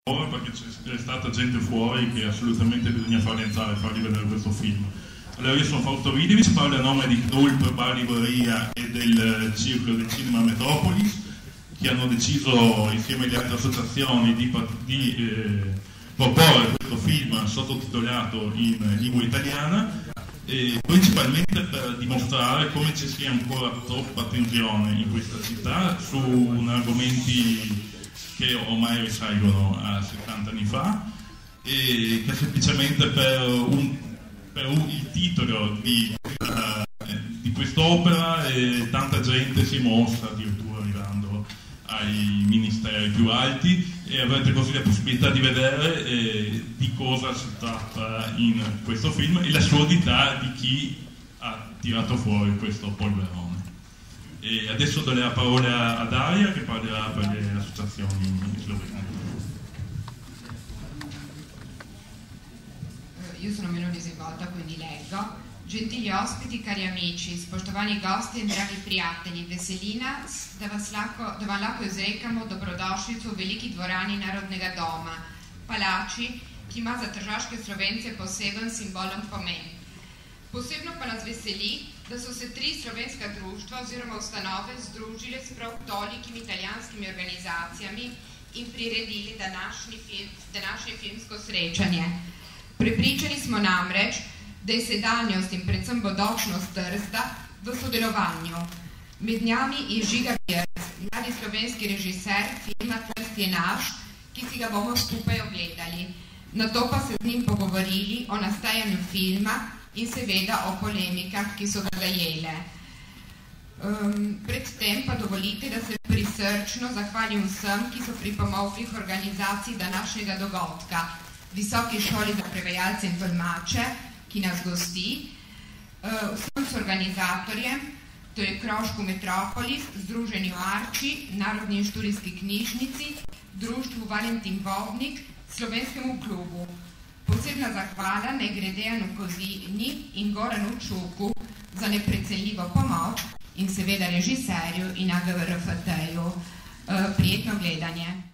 perché c'è stata gente fuori che assolutamente bisogna farli entrare e fargli vedere questo film. Allora, io sono Fausto Ridivich, parlo a nome di Knulp, Bar Libreria e del Circolo del Cinema Metropolis, che hanno deciso insieme alle altre associazioni di proporre questo film sottotitolato in lingua italiana, principalmente per dimostrare come ci sia ancora troppa tensione in questa città su argomenti che ormai risalgono a 70 anni fa, e che semplicemente per il titolo di quest'opera tanta gente si è mossa, addirittura arrivando ai ministeri più alti, e avrete così la possibilità di vedere di cosa si tratta in questo film e la sordità di chi ha tirato fuori questo polverone. E adesso do la parola a Daria, che parlerà per le associazioni slovene. Io sono meno disinvolta, quindi leggo. Gentili ospiti, cari amici, spoštovani gosti in dragi prijatelji, veselina, da vas lahko izrekamo dobrodošlico v veliki dvorani Narodnega doma, palači, ki ima za tržaške Slovence poseben simbolen pomen. Posebno pa nas veseli, da so se 3 slovenska društva oziroma ustanove združile s prav tolikimi italijanskimi organizacijami in priredili današnje filmsko srečanje. Prepričani smo namreč, da je sedanjost in predvsem bodočnost Trsta v sodelovanju. Med njami je Žiga Virc, mladi slovenski režiser filma Trst je naš, ki si ga bomo skupaj ogledali. Nato pa se z njim pogovorili o nastajanju filma in seveda o polemikah, ki so ga zajele. Predtem pa dovolite, da se prisrčno zahvalim vsem, ki so pripomogli k organizaciji današnjega dogodka. Visoki šoli za prevajalce in tolmače, ki nas gosti, vsem organizatorjem, to je Krožku Metropolis, Združenju Arči, Narodni in študijski knjižnici, Društvu Valentin Vodnik, Slovenskemu klubu. Posebna zahvala ne gre Dejanu Kozini in Goranu Čuku za neprecenljivo pomoč in seveda režiserju in AGVRFT-ju. Prijetno gledanje.